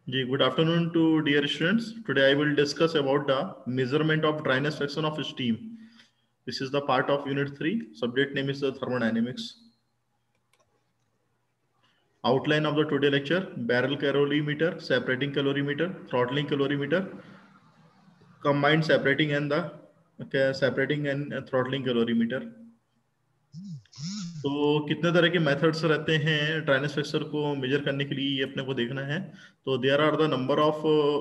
Ji, good afternoon to dear students. Today I will discuss about the measurement of dryness fraction of steam. This is the part of unit 3. Subject name is the thermodynamics. Outline of the today lecture: barrel calorimeter, separating calorimeter, throttling calorimeter, combined separating and throttling calorimeter. तो कितने तरह के methods रहते हैं dryness fracture को major करने के लिए, ये अपने को देखना है. तो there are the number of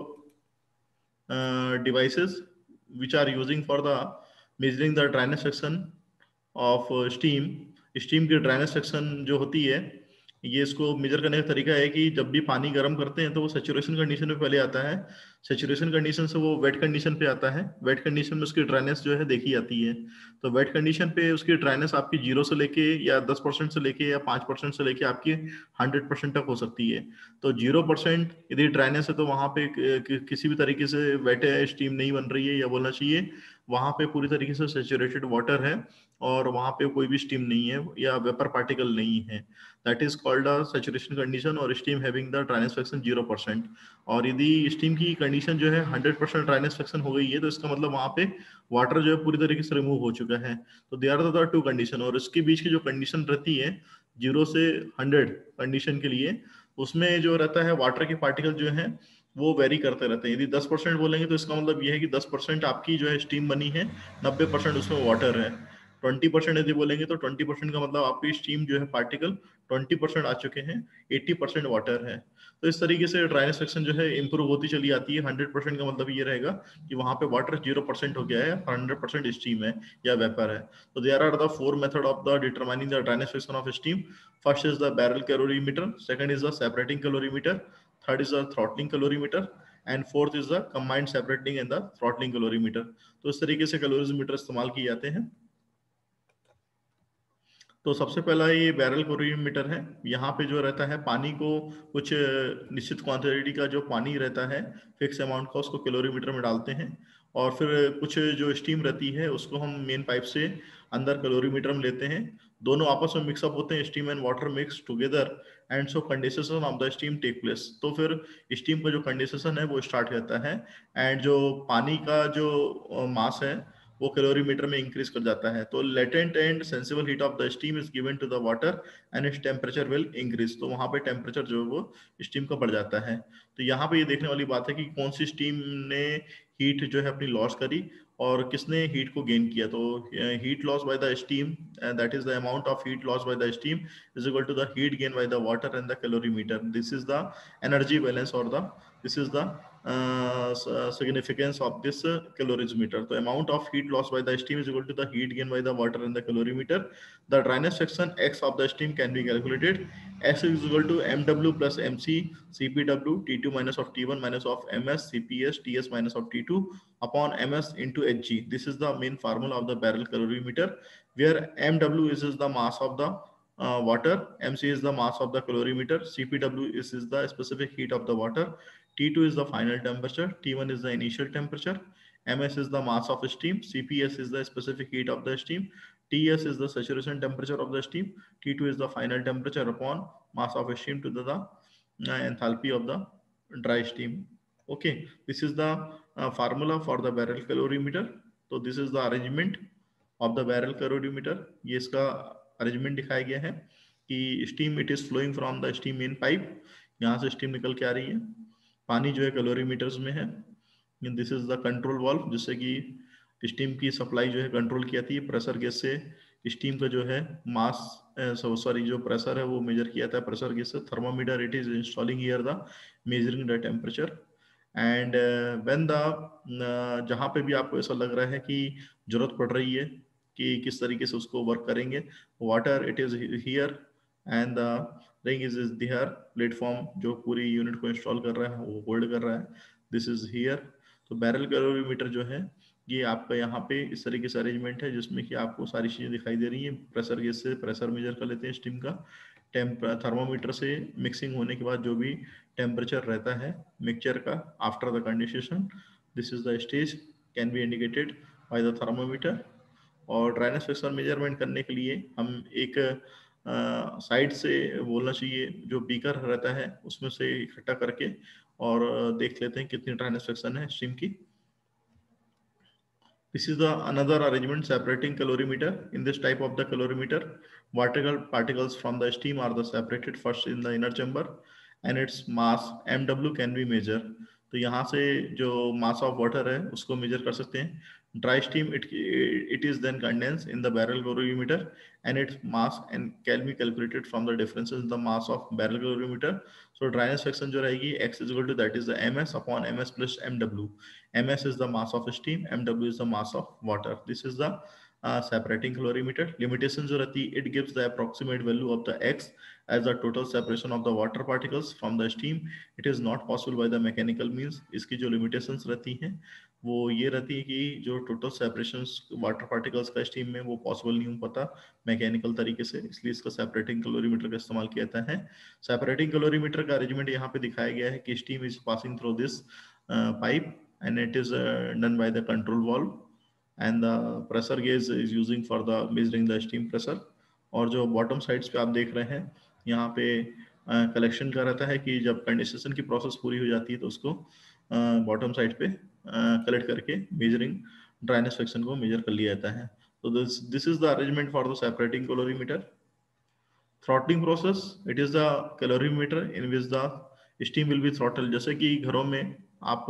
devices which are using for the measuring the dryness fraction of steam की ड्राइनेस फ्रैक्शन जो होती है, ये इसको मेजर करने का तरीका है कि जब भी पानी गर्म करते हैं तो वो सैचुरेशन कंडीशन में पहले आता है. सैचुरेशन कंडीशन से वो वेट कंडीशन पे आता है. वेट कंडीशन में उसकी ड्राइनेस जो है देखी जाती है. तो वेट कंडीशन पे उसकी ड्राइनेस आपकी 0 से लेके या 10% से लेके या 5% से लेके आपकी 100% तक हो सकती है. तो 0% यदि ड्राइनेस है तो वहां पे किसी भी तरीके से वेट है, स्टीम नहीं बन रही है, या बोलना चाहिए वहां पे पूरी तरीके से सैचुरेटेड वाटर है और वहां पे कोई भी स्टीम नहीं है या वेपर पार्टिकल नहीं है. That is called a saturation condition और steam having the dryness fraction 0%. और यदि स्टीम की कंडीशन जो है 100% ड्राइनेस फ्रैक्शन हो गई है तो इसका मतलब वहां पे वाटर जो है पूरी तरीके से रिमूव हो चुका है. तो they are the two condition. और इसके बीच की जो कंडीशन रहती है 0 से 100 कंडीशन के लिए, उसमें जो रहता है वाटर के पार्टिकल जो है वो वेरी करते रहते हैं. यदि 10% बोलेंगे तो इसका मतलब ये है कि 10% आपकी जो है स्टीम बनी है, 90% उसमें वाटर है. 20% यदि बोलेंगे तो 20% का मतलब आपकी स्टीम जो है पार्टिकल 20% आ चुके हैं, 80% वाटर है. तो इस तरीके से ड्राइनेस फ्रैक्शन जो है इंप्रूव होती चली आती है. 100% का मतलब ये रहेगा कि वहां पे वाटर 0% हो गया है, 100% स्टीम है या वेपर है. तो there are the 4 method of the determining the dryness fraction of steam. First is the barrel calorimeter, second is the separating calorimeter, third is the throttling calorimeter and fourth is the combined separating and the throttling calorimeter. तो इस तरीके से calorimeter इस्तेमाल किए जाते हैं. तो सबसे पहला ये बैरल कैलोरीमीटर है. यहाँ पे जो रहता है पानी को, कुछ निश्चित क्वांटिटी का जो पानी रहता है फिक्स अमाउंट का, उसको कैलोरीमीटर में डालते हैं और फिर कुछ जो स्टीम रहती है उसको हम मेन पाइप से अंदर कैलोरीमीटर में लेते हैं. दोनों आपस में मिक्सअप होते हैं, steam and water mix together and so condensation of the steam take place. तो फिर स्टीम का जो कंडेंसेशन है वो स्टार्ट करता है एंड जो पानी का जो मास है वो कैलोरीमीटर में इंक्रीज कर जाता है. तो latent and sensible heat of the steam is given to the water and its temperature will increase. तो वहां पे टेम्परेचर जो है वो स्टीम का बढ़ जाता है. तो यहाँ पे ये देखने वाली बात है कि कौन सी स्टीम ने हीट जो है अपनी लॉस करी और किसने हीट को गेन किया. तो heat loss by the steam, that is the amount of heat loss by the steam is equal to the heat gain by the water and the calorimeter. This is the energy balance और the this is the significance of this calorimeter. The amount of heat lost by the steam is equal to the heat gain by the water and the calorimeter. The dryness fraction x of the steam can be calculated. S is equal to mw plus mc cpw t2 minus of t1 minus of ms cps ts minus of t2 upon ms into hg. This is the main formula of the barrel calorimeter, where mw is the mass of the water, mc is the mass of the calorimeter, cpw is the specific heat of the water, T2 is the final temperature, T1 is the initial temperature, MS is the mass of steam, CPS is the specific heat of the steam, TS is the saturation temperature of the steam, T2 is the final temperature upon mass of steam to the enthalpy of the dry steam. Okay, this is the formula for the barrel calorimeter. So this is the arrangement of the barrel calorimeter. ये इसका arrangement दिखाया गया है कि steam it is flowing from the steam main pipe. यहाँ से steam निकल के आ रही है, पानी जो है कैलोरीमीटर्स में है. This is the control valve जिससे कि स्टीम की सप्लाई जो है कंट्रोल की जाती है. प्रेशर गेज से स्टीम का जो है मास, सॉरी जो प्रेशर है वो मेजर किया जाता है प्रेशर गेज से. Thermometer it is installing here the measuring the temperature and when the, जहाँ पे भी आपको ऐसा लग रहा है कि जरूरत पड़ रही है कि किस तरीके से उसको वर्क करेंगे, water it is here and the ring is there, platform जो पूरी यूनिट को इंस्टॉल कर रहा है वो होल्ड कर रहा है, दिस इज हियर. तो बैरल कैलोरीमीटर जो है ये आपका यहाँ पे इस तरीके से अरेंजमेंट है जिसमें कि आपको सारी चीजें दिखाई दे रही हैं. प्रेशर गेज से प्रेशर मेजर कर लेते हैं स्टीम का, थर्मोमीटर से मिक्सिंग होने के बाद जो भी टेम्परेचर रहता है मिक्सचर का after the condensation, this is the stage can be indicated by the thermometer. और ड्राइनेस फ्रैक्शन मेजरमेंट करने के लिए हम एक साइड से बोलना चाहिए जो बीकर रहता है उसमें से इकट्ठा करके और देख लेते हैं कितनी ड्राइनेस फ्रैक्शन है स्टीम की। This is the another arrangement separating calorimeter. In this type of the calorimeter, water particles from the steam are the separated first in the inner chamber and its mass mw can be measured. तो यहाँ से जो mass of water है उसको measure कर सकते हैं. Dry steam it is then condensed in the barrel calorimeter and its mass and can be calculated from the differences in the mass of barrel calorimeter. So dryness fraction जो रहेगी x is equal to that is the ms upon ms plus mw. ms is the mass of steam, mw is the mass of water. This is the separating calorimeter. Limitation जो रहती है, it gives the approximate value of the x as the total separation of the water particles from the steam. It is not possible by the mechanical means. इसकी जो limitations रहती हैं वो ये रहती है कि जो टोटल सेपरेशन वाटर पार्टिकल्स का स्टीम में वो पॉसिबल नहीं हो पाता मैकेनिकल तरीके से, इसलिए इसका सेपरेटिंग कैलोरीमीटर का इस्तेमाल किया जाता है. सेपरेटिंग कैलोरीमीटर का अरेंजमेंट यहाँ पे दिखाया गया है कि steam is passing through this pipe and it is done by the control valve and the pressure gauge is using for the measuring the steam pressure. और जो बॉटम साइड्स पे आप देख रहे हैं यहाँ पे कलेक्शन का रहता है कि जब कंडेंसेशन की प्रोसेस पूरी हो जाती है तो उसको बॉटम साइड पे कलेक्ट करके मेजरिंग ड्राइनेस फ्रैक्शन को मेजर कर लिया जाता है. तो this is the arrangement for the separating calorimeter. Throttling process, it is the calorimeter in which the steam will be throttle. जैसे कि घरों में आप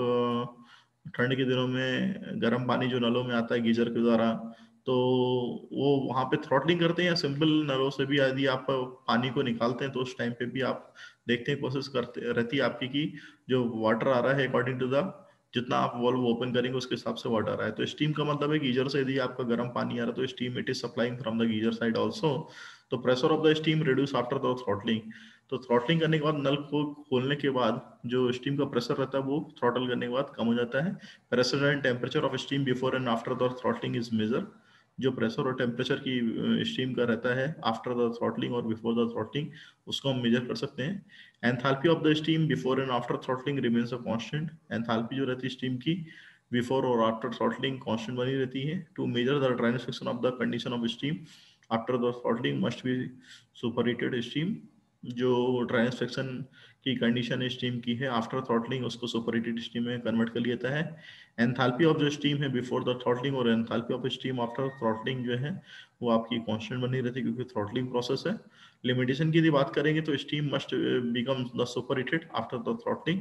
ठंड के दिनों में गर्म पानी जो नलों में आता है गीजर के द्वारा, तो वो वहाँ पे थ्रॉटलिंग करते हैं या सिंपल नलों से भी यदि आप पानी को निकालते हैं तो उस टाइम पे भी आप देखते हैं, कोशिश करते रहती है आपकी कि जो वाटर आ रहा है अकॉर्डिंग टू द जितना आप वॉल्व ओपन करेंगे उसके हिसाब से वाटर आ रहा है. तो स्टीम का मतलब है गीजर से यदि आपका गर्म पानी आ रहा है तो steam it is supplying from the geyser side also. तो pressure of the steam reduce after the throttling. तो थ्रॉटलिंग करने के बाद नल को खोलने के बाद जो स्टीम का प्रेशर रहता है वो थ्रॉटल करने के बाद कम हो जाता है. Pressure and temperature of steam before and after the throttling is measure. जो प्रेशर और टेम्परेचर की स्टीम का रहता है आफ्टर द थ्रॉटलिंग और बिफोर द थ्रॉटलिंग उसको हम मेजर कर सकते हैं. Enthalpy of the steam before and after throttling remains a constant. Enthalpy जो रहती है स्टीम की बिफोर और आफ्टर थ्रॉटलिंग कांस्टेंट बनी रहती है. To measure the dryness fraction of the condition of steam after the throttling must be superheated steam. जो dryness fraction की कंडीशन स्टीम की है आफ्टर थ्रॉटलिंग उसको सुपरहीटेड स्टीम में कन्वर्ट कर लिया जाता है. एंथैल्पी ऑफ जो स्टीम है बिफोर द थ्रॉटलिंग और enthalpy of steam after throttling जो है वो आपकी कांस्टेंट बनी रहती है क्योंकि थ्रॉटलिंग प्रोसेस है. लिमिटेशन की यदि बात करेंगे तो steam must become the superheated after the throttling.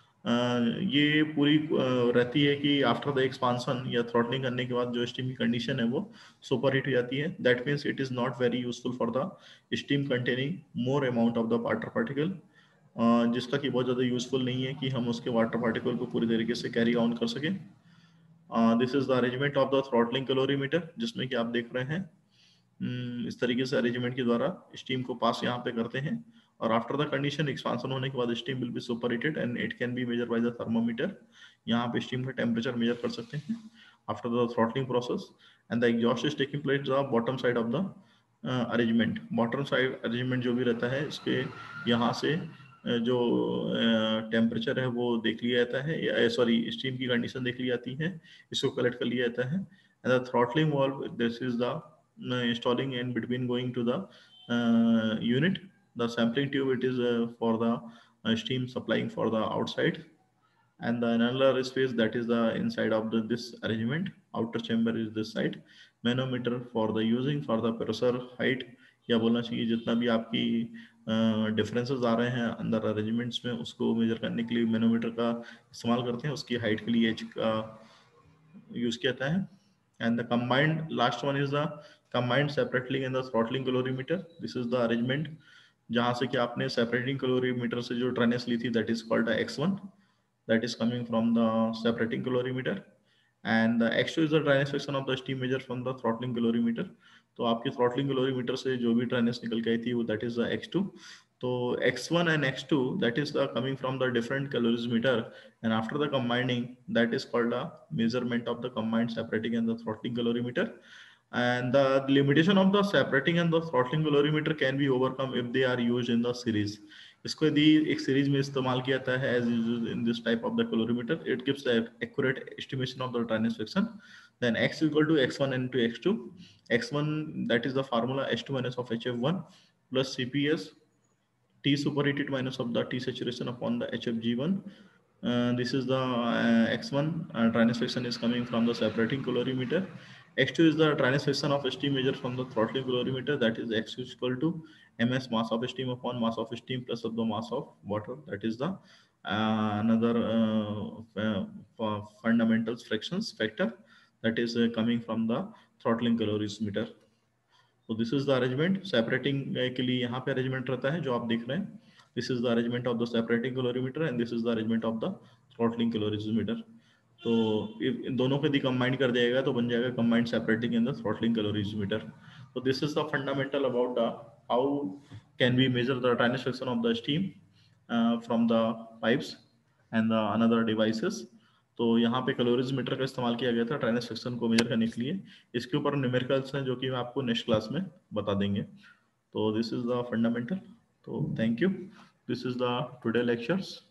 ये पूरी रहती है कि आफ्टर द एक्सपांसन या थ्रॉटलिंग करने के बाद जो स्टीम की कंडीशन है वो सुपर हीट हो जाती है. That means it is not very useful for the steam containing more amount of the water particle, जिसका कि बहुत ज़्यादा यूजफुल नहीं है कि हम उसके वाटर पार्टिकल को पूरी तरीके से कैरी ऑन कर सकें. This is the arrangement of the throttling calorimeter जिसमें कि आप देख रहे हैं इस तरीके से अरेंजमेंट के द्वारा स्टीम को पास यहाँ पे करते हैं और आफ्टर द कंडीशन एक्सपांसन होने के बाद steam will be superheated and it can be measure by the thermometer. यहाँ पे स्टीम का टेम्परेचर मेजर कर सकते हैं after the throttling process. And the exhaust is taking place the bottom side of the arrangement. Bottom side arrangement जो भी रहता है इसके यहाँ से जो टेम्परेचर है वो देख लिया जाता है, सॉरी स्टीम की कंडीशन देख ली जाती है, इसको कलेक्ट कर लिया जाता है. And the throttling valve this is the installing and between going to the unit. The sampling tube it is for the steam supplying for the outside and the another space that is the inside of this arrangement. Outer chamber is this side. Manometer for the using for the pressure height या बोलना चाहिए जितना भी आपकी differences आ रहे हैं अंदर arrangements में उसको मेजर करने के लिए मैनोमीटर का इस्तेमाल करते हैं. उसकी हाइट के लिए एच का यूज किया जाता है. And the combined last one is the combined separating and the throttling calorimeter. This is the arrangement जहाँ से कि आपने separating calorimeter से जो ड्राइनेस ली थी that is called the X1 that is coming from the separating calorimeter and the X2 is the dryness fraction of the steam measure from the throttling calorimeter. तो आपकी throttling calorimeter से जो भी dryness निकल के आई थी वो that is the X2. तो X1 and X2 that is the coming from the different calorimeter and after the combining that is called a measurement of the combined separating and the throttling calorimeter. And the limitation of the separating and the throttling calorimeter can be overcome if they are used in the series. इसको यदि एक series में इस्तेमाल किया जाता है as used in this type of the calorimeter, it gives the accurate estimation of the dryness fraction. Then x equal to x1 into x2. x1 that is the formula h2 minus of hf1 plus cps t superheated minus of the t saturation upon the hfg1 This is the X1 dryness fraction is coming from the separating calorimeter. X2 is the dryness fraction of steam measured from the throttling calorimeter, that is X is equal to ms mass of steam upon mass of steam plus of the mass of water, that is the another fundamental fractions factor that is coming from the throttling calorimeter. तो this is the arrangement separating के लिए यहाँ पे arrangement रहता है जो आप देख रहे हैं. This is the arrangement of the separating calorimeter and this is the arrangement of the throttling calorimeter. तो इन दोनों को यदि कंबाइन कर जाएगा तो बन जाएगा combined separating in the throttling calorimeter. तो this is the fundamental about the how can we measure the dryness fraction of the steam from the pipes and the another devices. तो यहाँ पे कैलोरीमीटर का इस्तेमाल किया गया था ड्राइनेस फ्रैक्शन को मेजर करने के लिए. इसके ऊपर न्यूमेरिकल्स हैं जो कि मैं आपको नेक्स्ट क्लास में बता देंगे. तो दिस इज द फंडामेंटल. तो thank you. This is the today lectures.